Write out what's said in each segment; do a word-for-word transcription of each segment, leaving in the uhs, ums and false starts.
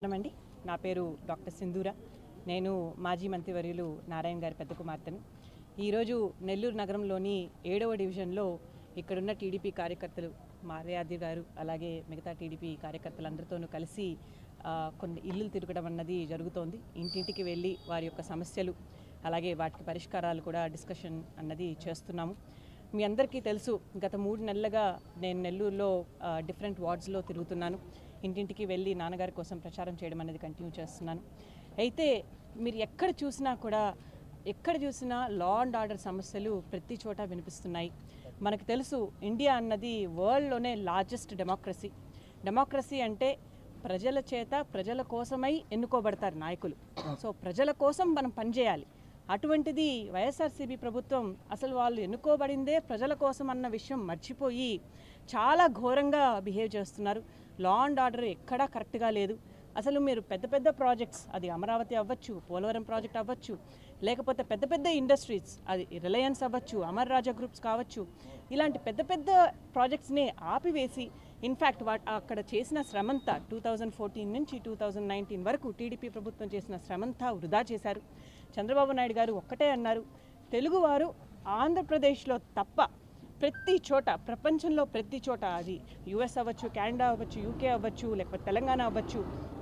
నమస్కారం. నా పేరు డాక్టర్ సింధూర. నేను మాజీ మంత్రివర్యులు నారాయణ గారి పెద్ద కుమార్తెను. ఈరోజు నెల్లూరు నగరంలోని ఏడవ డివిజన్లో ఇక్కడున్న టీడీపీ కార్యకర్తలు మార్యాది గారు అలాగే మిగతా టీడీపీ కార్యకర్తలందరితోనూ కలిసి కొన్ని ఇల్లులు తిరగడం అన్నది జరుగుతోంది. ఇంటింటికి వెళ్ళి వారి యొక్క సమస్యలు అలాగే వాటికి పరిష్కారాలు కూడా డిస్కషన్ అన్నది చేస్తున్నాము. మీ అందరికీ తెలుసు, గత మూడు నెలలుగా నేను నెల్లూరులో డిఫరెంట్ వార్డ్స్లో తిరుగుతున్నాను. ఇంటింటికి వెళ్ళి నాన్నగారి కోసం ప్రచారం చేయడం అనేది కంటిన్యూ చేస్తున్నాను. అయితే మీరు ఎక్కడ చూసినా కూడా ఎక్కడ చూసినా లా అండ్ ఆర్డర్ సమస్యలు ప్రతి చోట వినిపిస్తున్నాయి. మనకు తెలుసు, ఇండియా అన్నది వరల్డ్లోనే లార్జెస్ట్ డెమోక్రసీ. డెమోక్రసీ అంటే ప్రజల చేత ప్రజల కోసమై ఎన్నుకోబడతారు నాయకులు. సో ప్రజల కోసం మనం పనిచేయాలి. అటువంటిది వైఎస్ఆర్సీపీ ప్రభుత్వం అసలు వాళ్ళు ఎన్నుకోబడిందే ప్రజల కోసం అన్న విషయం మర్చిపోయి చాలా ఘోరంగా బిహేవ్ చేస్తున్నారు. లా అండ్ ఆర్డర్ ఎక్కడా కరెక్ట్గా లేదు. అసలు మీరు పెద్ద పెద్ద ప్రాజెక్ట్స్, అది అమరావతి అవ్వచ్చు, పోలవరం ప్రాజెక్ట్ అవ్వచ్చు, లేకపోతే పెద్ద పెద్ద ఇండస్ట్రీస్, అది రిలయన్స్ అవ్వచ్చు, అమర్ రాజా గ్రూప్స్ కావచ్చు, ఇలాంటి పెద్ద పెద్ద ప్రాజెక్ట్స్ని ఆపివేసి ఇన్ఫ్యాక్ట్ వా అక్కడ చేసిన శ్రమంతా టూ థౌజండ్ ఫోర్టీన్ నుంచి టూ థౌజండ్ నైన్టీన్ వరకు టీడీపీ ప్రభుత్వం చేసిన శ్రమంతా వృధా చేశారు. చంద్రబాబు నాయుడు గారు ఒక్కటే అన్నారు, తెలుగువారు ఆంధ్రప్రదేశ్లో తప్ప ప్రతి చోట, ప్రపంచంలో ప్రతి చోట, అది యుఎస్ అవ్వచ్చు, కెనడా అవ్వచ్చు, యూకే అవ్వచ్చు, లేకపోతే తెలంగాణ అవ్వచ్చు,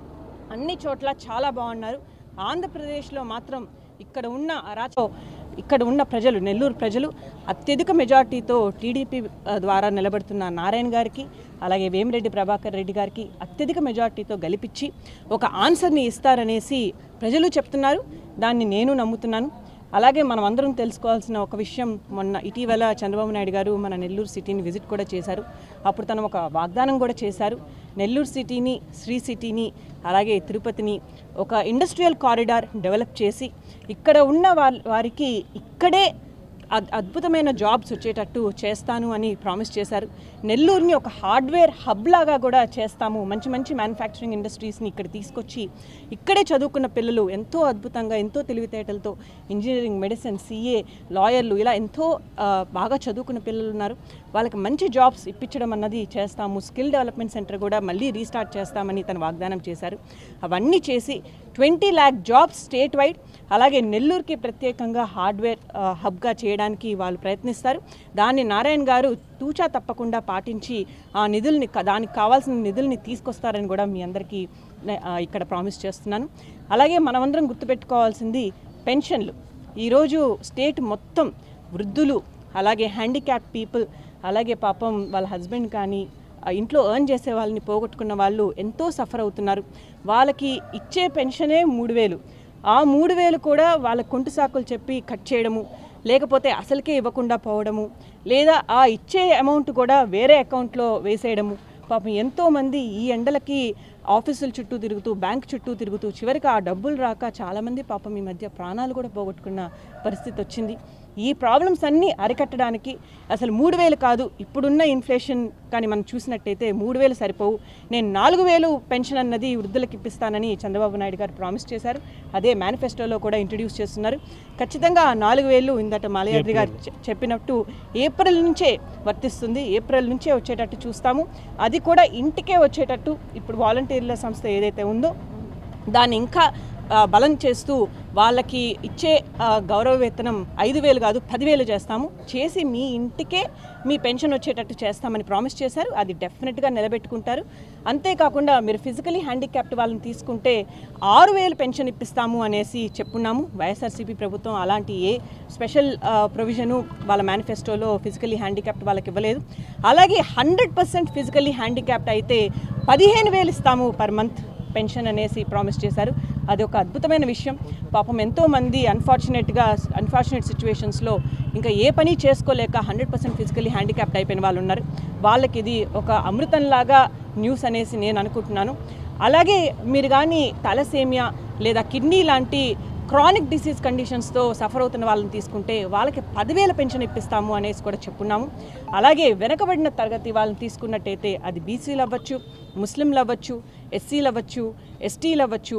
అన్ని చోట్ల చాలా బాగున్నారు. ఆంధ్రప్రదేశ్లో మాత్రం ఇక్కడ ఉన్న రాష్ట్రం ఇక్కడ ఉన్న ప్రజలు, నెల్లూరు ప్రజలు అత్యధిక మెజార్టీతో టీడీపీ ద్వారా నిలబడుతున్న నారాయణ గారికి అలాగే వేమిరెడ్డి ప్రభాకర్ రెడ్డి గారికి అత్యధిక మెజార్టీతో గెలిపించి ఒక ఆన్సర్ని ఇస్తారనేసి ప్రజలు చెప్తున్నారు. దాన్ని నేను నమ్ముతున్నాను. అలాగే మనం అందరం తెలుసుకోవాల్సిన ఒక విషయం, మొన్న ఇటీవల చంద్రబాబు నాయుడు గారు మన నెల్లూరు సిటీని విజిట్ కూడా చేశారు. అప్పుడు తను ఒక వాగ్దానం కూడా చేశారు. నెల్లూరు సిటీని, శ్రీ సిటీని అలాగే తిరుపతిని ఒక ఇండస్ట్రియల్ కారిడార్ డెవలప్ చేసి ఇక్కడ ఉన్న వారికి ఇక్కడే అద్భుతమైన జాబ్స్ వచ్చేటట్టు చేస్తాను అని ప్రామిస్ చేశారు. నెల్లూరుని ఒక హార్డ్వేర్ హబ్ లాగా కూడా చేస్తాము, మంచి మంచి మ్యానుఫ్యాక్చరింగ్ ఇండస్ట్రీస్ని ఇక్కడ తీసుకొచ్చి ఇక్కడే చదువుకున్న పిల్లలు ఎంతో అద్భుతంగా, ఎంతో తెలివితేటలతో ఇంజనీరింగ్, మెడిసిన్, సీఏ, లాయర్లు ఇలా ఎంతో బాగా చదువుకున్న పిల్లలు ఉన్నారు. వాళ్ళకి మంచి జాబ్స్ ఇప్పించడం అన్నది చేస్తాము. స్కిల్ డెవలప్మెంట్ సెంటర్ కూడా మళ్ళీ రీస్టార్ట్ చేస్తామని తను వాగ్దానం చేశారు. అవన్నీ చేసి twenty lakh jobs state wide అలాగే నెల్లూరుకి ప్రత్యేకంగా హార్డ్వేర్ హబ్గా చేయడానికి వాళ్ళు ప్రయత్నిస్తారు. దాన్ని నారాయణ గారు తూచా తప్పకుండా పాటించి ఆ నిధుల్ని, దానికి కావాల్సిన నిధుల్ని తీసుకొస్తారని కూడా మీ అందరికీ ఇక్కడ ప్రామిస్ చేస్తున్నాను. అలాగే మనమందరం గుర్తుపెట్టుకోవాల్సింది పెన్షన్లు. ఈరోజు స్టేట్ మొత్తం వృద్ధులు అలాగే హ్యాండిక్యాప్ పీపుల్ అలాగే పాపం వాళ్ళ హస్బెండ్ కానీ ఇంట్లో ఎర్న్ చేసే వాళ్ళని పోగొట్టుకున్న వాళ్ళు ఎంతో సఫర్ అవుతున్నారు. వాళ్ళకి ఇచ్చే పెన్షనే మూడు వేలు. ఆ మూడు వేలు కూడా వాళ్ళ కొంటు సాకులు చెప్పి కట్ చేయడము, లేకపోతే అసలుకే ఇవ్వకుండా పోవడము, లేదా ఆ ఇచ్చే అమౌంట్ కూడా వేరే అకౌంట్లో వేసేయడము. పాపం ఎంతోమంది ఈ ఎండలకి ఆఫీసుల చుట్టూ తిరుగుతూ, బ్యాంక్ చుట్టూ తిరుగుతూ చివరికి ఆ డబ్బులు రాక చాలామంది పాపం ఈ మధ్య ప్రాణాలు కూడా పోగొట్టుకున్న పరిస్థితి వచ్చింది. ఈ ప్రాబ్లమ్స్ అన్నీ అరికట్టడానికి అసలు మూడు వేలు కాదు, ఇప్పుడున్న ఇన్ఫ్లేషన్ కానీ మనం చూసినట్టయితే మూడు వేలు సరిపోవు. నేను నాలుగు వేలు పెన్షన్ అన్నది వృద్ధులకు ఇప్పిస్తానని చంద్రబాబు నాయుడు గారు ప్రామిస్ చేశారు. అదే మేనిఫెస్టోలో కూడా ఇంట్రడ్యూస్ చేస్తున్నారు. ఖచ్చితంగా ఆ నాలుగు వేలు ఇందట మాలయాద్రి గారు చెప్పినట్టు ఏప్రిల్ నుంచే వర్తిస్తుంది. ఏప్రిల్ నుంచే వచ్చేటట్టు చూస్తాము. అది కూడా ఇంటికే వచ్చేటట్టు ఇప్పుడు వాలంటీర్ల సంస్థ ఏదైతే ఉందో దాన్ని ఇంకా బలం చేస్తూ వాళ్ళకి ఇచ్చే గౌరవ వేతనం ఐదు వేలు కాదు పదివేలు చేస్తాము, చేసి మీ ఇంటికే మీ పెన్షన్ వచ్చేటట్టు చేస్తామని ప్రామిస్ చేశారు. అది డెఫినెట్గా నిలబెట్టుకుంటారు. అంతేకాకుండా మీరు ఫిజికలీ హ్యాండిక్యాప్డ్ వాళ్ళని తీసుకుంటే ఆరు వేలు పెన్షన్ ఇప్పిస్తాము అనేసి చెప్పున్నాము. వైఎస్ఆర్సీపీ ప్రభుత్వం అలాంటి ఏ స్పెషల్ ప్రొవిజను వాళ్ళ మేనిఫెస్టోలో ఫిజికలీ హ్యాండిక్యాప్డ్ వాళ్ళకి ఇవ్వలేదు. అలాగే హండ్రెడ్ పర్సెంట్ ఫిజికలీ హ్యాండిక్యాప్డ్ అయితే పదిహేను వేలు ఇస్తాము పర్ మంత్ పెన్షన్ అనేసి ప్రామిస్ చేశారు. అది ఒక అద్భుతమైన విషయం. పాపం ఎంతోమంది అన్ఫార్చునేట్గా అన్ఫార్చునేట్ సిచ్యువేషన్స్లో ఇంకా ఏ పని చేసుకోలేక హండ్రెడ్ పర్సెంట్ ఫిజికలీ హ్యాండిక్యాప్డ్ అయిపోయిన వాళ్ళు ఉన్నారు. వాళ్ళకి ఇది ఒక అమృతంలాగా న్యూస్ అనేసి నేను అనుకుంటున్నాను. అలాగే మీరు కానీ తలసేమియా లేదా కిడ్నీ లాంటి క్రానిక్ డిసీజ్ కండిషన్స్తో సఫర్ అవుతున్న వాళ్ళని తీసుకుంటే వాళ్ళకి పదివేల పెన్షన్ ఇప్పిస్తాము అనేసి కూడా చెప్పున్నాము. అలాగే వెనకబడిన తరగతి వాళ్ళని తీసుకున్నట్టయితే అది బీసీలు అవ్వచ్చు, ముస్లింలు అవ్వచ్చు, ఎస్సీలు అవ్వచ్చు, ఎస్టీలు అవ్వచ్చు,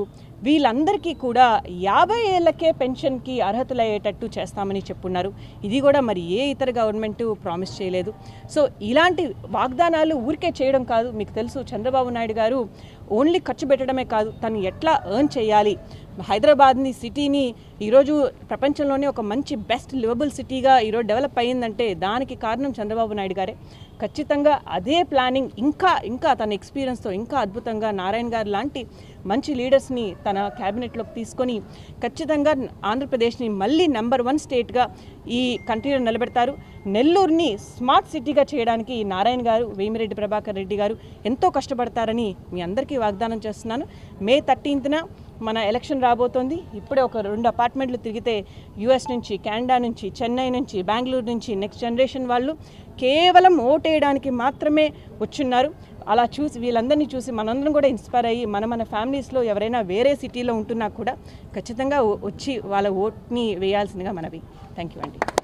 వీళ్ళందరికీ కూడా యాభై ఏళ్ళకే పెన్షన్కి అర్హతలయ్యేటట్టు చేస్తామని చెప్పున్నారు. ఇది కూడా మరి ఏ ఇతర గవర్నమెంట్ ప్రామిస్ చేయలేదు. సో ఇలాంటి వాగ్దానాలు ఊరికే చేయడం కాదు. మీకు తెలుసు చంద్రబాబు నాయుడు గారు ఓన్లీ ఖర్చు పెట్టడమే కాదు, తను ఎట్లా ఎర్న్ చేయాలి, హైదరాబాద్ని సిటీని ఈరోజు ప్రపంచంలోనే ఒక మంచి బెస్ట్ లివబుల్ సిటీగా ఈరోజు డెవలప్ అయ్యిందంటే దానికి కారణం చంద్రబాబు నాయుడు గారే. ఖచ్చితంగా అదే ప్లానింగ్ ఇంకా ఇంకా తన ఎక్స్పీరియన్స్తో ఇంకా అద్భుతంగా నారాయణ గారు లాంటి మంచి లీడర్స్ని తన క్యాబినెట్లోకి తీసుకొని ఖచ్చితంగా ఆంధ్రప్రదేశ్ని మళ్ళీ నెంబర్ వన్ స్టేట్గా ఈ కంట్రీలో నిలబెడతారు. నెల్లూరుని స్మార్ట్ సిటీగా చేయడానికి నారాయణ గారు, వేమిరెడ్డి ప్రభాకర్ రెడ్డి గారు ఎంతో కష్టపడతారని మీ అందరికీ వాగ్దానం చేస్తున్నాను. మే థర్టీన్త్న మన ఎలక్షన్ రాబోతోంది. ఇప్పుడే ఒక రెండు అపార్ట్మెంట్లు తిరిగితే యూఎస్ నుంచి, కెనడా నుంచి, చెన్నై నుంచి, బెంగళూరు నుంచి నెక్స్ట్ జనరేషన్ వాళ్ళు కేవలం ఓటేయడానికి మాత్రమే వచ్చున్నారు. అలా చూసి వీళ్ళందరినీ చూసి మనందరం కూడా ఇన్స్పైర్ అయ్యి మన మన ఫ్యామిలీస్లో ఎవరైనా వేరే సిటీలో ఉంటున్నా కూడా ఖచ్చితంగా వచ్చి వాళ్ళ ఓట్ని వేయాల్సిందిగా మనవి. థ్యాంక్ యూ అండి.